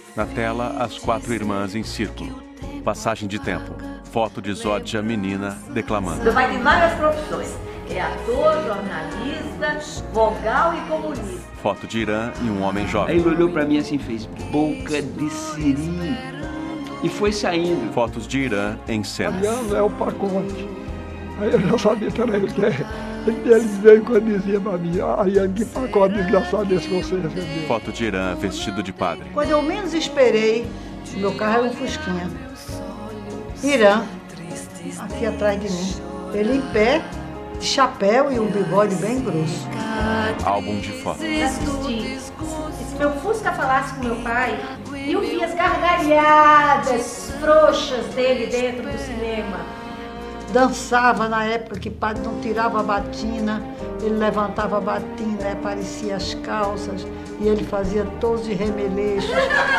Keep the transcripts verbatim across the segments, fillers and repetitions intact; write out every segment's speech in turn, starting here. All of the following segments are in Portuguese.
Na tela, as quatro irmãs em círculo. Passagem de tempo. Foto de Zódia, menina, declamando. Meu pai tem várias profissões. É ator, jornalista, vogal e comunista. Foto de Irã e um homem jovem. Aí ele olhou pra mim assim e fez boca de siri. E foi saindo. Fotos de Irã em cena. Ariano é o pacote. Aí eu já sabia também o que é. Ele veio quando dizia pra mim, Ariano, que pacote desgraçado esse você recebeu. Foto de Irã vestido de padre. Quando eu menos esperei, meu carro era um Fusquinha. Irã, aqui atrás de mim. Ele em pé, de chapéu e um bigode bem grosso. Álbum de fotos. Se meu Fusca falasse com meu pai, eu via as gargalhadas frouxas dele dentro do cinema. Dançava na época que padre não tirava a batina, ele levantava a batina, aparecia as calças e ele fazia todos os remeleixos.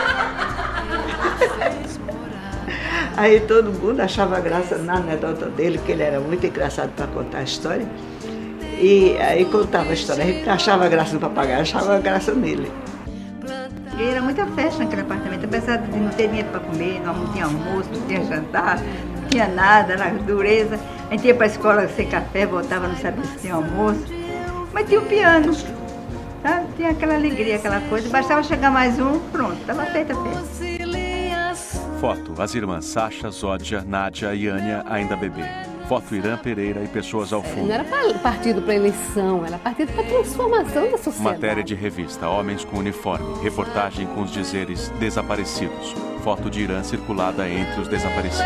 Aí todo mundo achava graça na anedota dele, porque ele era muito engraçado para contar a história. E aí contava a história, a gente achava graça no papagaio, achava graça nele. E era muita festa naquele apartamento, apesar de não ter dinheiro para comer, não tinha almoço, não tinha jantar, não tinha nada, era dureza. A gente ia para a escola sem café, voltava, não sabia se tinha almoço. Mas tinha o piano, sabe? Tinha aquela alegria, aquela coisa. Bastava chegar mais um, pronto, estava feita a festa. Foto, as irmãs Sasha, Zódia, Nádia e Ania ainda bebê. Foto Irã Pereira e pessoas ao fundo. Não era partido para eleição, era partido para transformação da sociedade. Matéria de revista, homens com uniforme. Reportagem com os dizeres desaparecidos. Foto de Irã circulada entre os desaparecidos.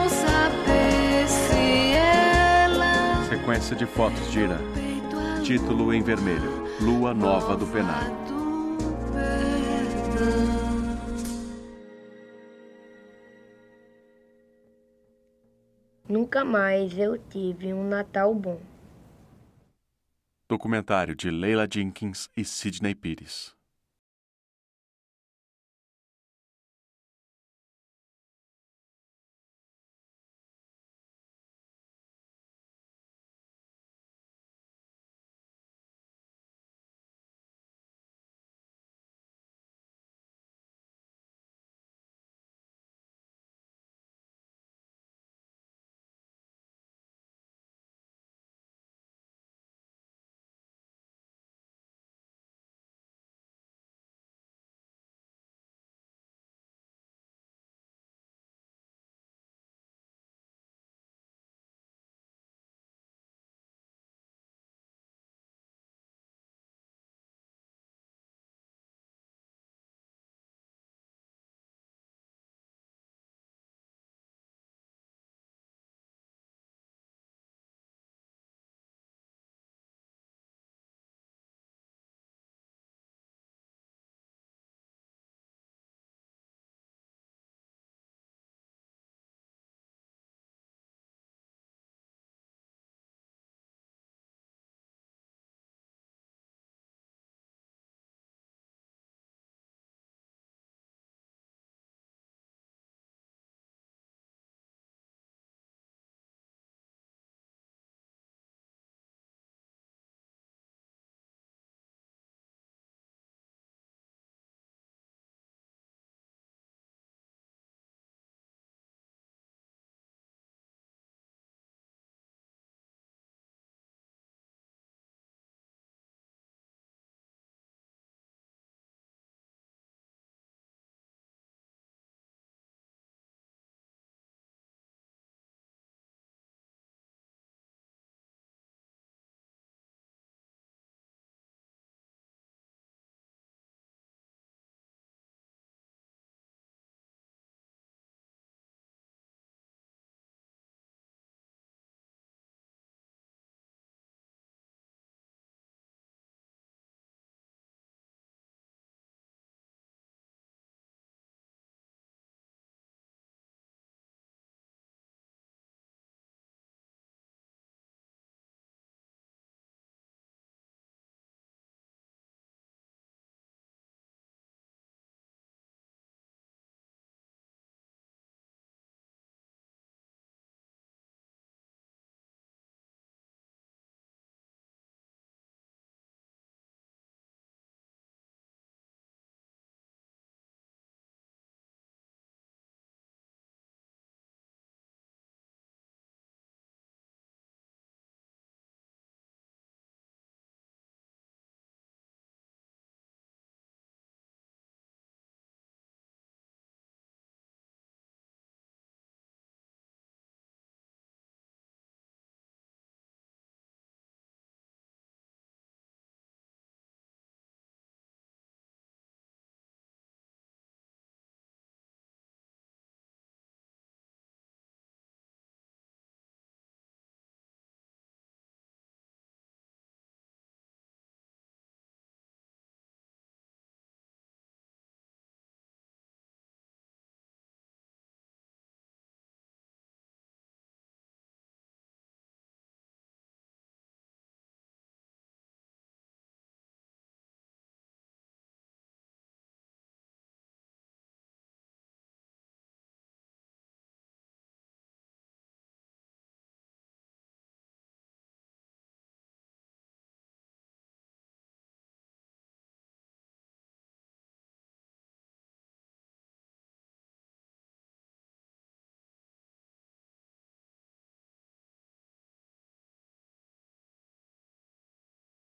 Sequência de fotos de Irã. Título em vermelho. Lua Nova do Penal. Nunca mais eu tive um Natal bom. Documentário de Leila Jenkins e Sidney Pires.